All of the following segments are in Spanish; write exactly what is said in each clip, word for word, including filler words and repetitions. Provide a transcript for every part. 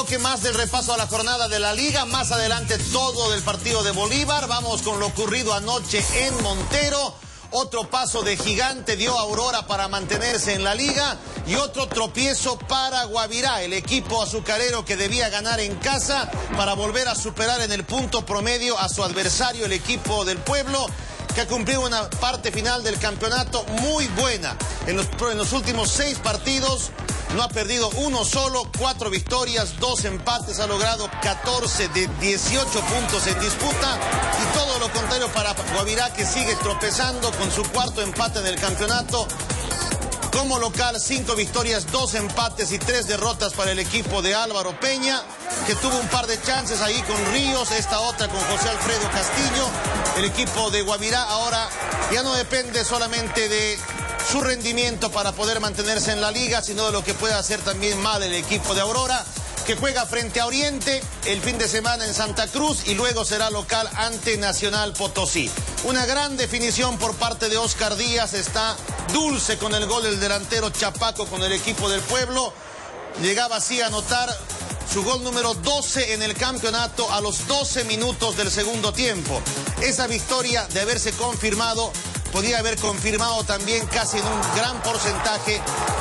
bloque más del repaso a la jornada de la Liga. Más adelante todo del partido de Bolívar. Vamos con lo ocurrido anoche en Montero. Otro paso de gigante dio Aurora para mantenerse en la Liga. Y otro tropiezo para Guavirá, el equipo azucarero que debía ganar en casa para volver a superar en el punto promedio a su adversario, el equipo del Pueblo, que ha cumplido una parte final del campeonato muy buena. En los, en los últimos seis partidos no ha perdido uno solo, cuatro victorias, dos empates, ha logrado catorce de dieciocho puntos en disputa. Y todo lo contrario para Guavirá, que sigue tropezando con su cuarto empate en el campeonato. Como local, cinco victorias, dos empates y tres derrotas para el equipo de Álvaro Peña, que tuvo un par de chances ahí con Ríos, esta otra con José Alfredo Castillo. El equipo de Guavirá ahora ya no depende solamente de su rendimiento para poder mantenerse en la liga, sino de lo que puede hacer también mal el equipo de Aurora, que juega frente a Oriente el fin de semana en Santa Cruz y luego será local ante Nacional Potosí. Una gran definición por parte de Oscar Díaz, está dulce con el gol del delantero Chapaco con el equipo del Pueblo. Llegaba así a anotar su gol número doce en el campeonato a los doce minutos del segundo tiempo. Esa victoria, de haberse confirmado, podía haber confirmado también casi en un gran porcentaje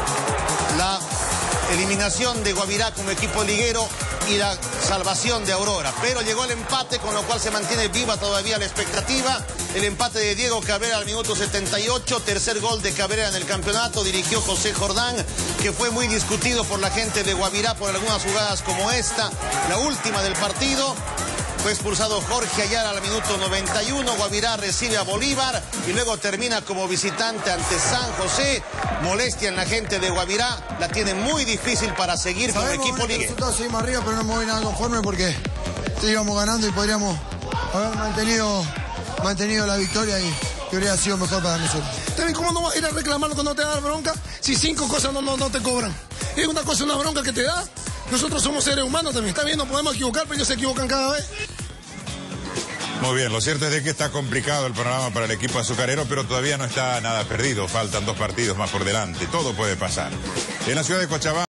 la eliminación de Guavirá como equipo liguero y la salvación de Aurora. Pero llegó el empate, con lo cual se mantiene viva todavía la expectativa. El empate de Diego Cabrera al minuto setenta y ocho, tercer gol de Cabrera en el campeonato, dirigió José Jordán, que fue muy discutido por la gente de Guavirá por algunas jugadas como esta, la última del partido. Fue expulsado Jorge Ayala al minuto noventa y uno, Guavirá recibe a Bolívar y luego termina como visitante ante San José. Molestia en la gente de Guavirá, la tiene muy difícil para seguir con el equipo liguero. Seguimos arriba, pero no me voy nada conforme porque íbamos ganando y podríamos haber mantenido, mantenido la victoria y que hubiera sido mejor para nosotros. También, ¿cómo no vas a ir a reclamarlo cuando te da bronca si cinco cosas no, no, no te cobran? Es una cosa, una bronca que te da. Nosotros somos seres humanos también. Está bien, nos podemos equivocar, pero ellos se equivocan cada vez. Muy bien, lo cierto es de que está complicado el panorama para el equipo azucarero, pero todavía no está nada perdido. Faltan dos partidos más por delante. Todo puede pasar. En la ciudad de Cochabamba.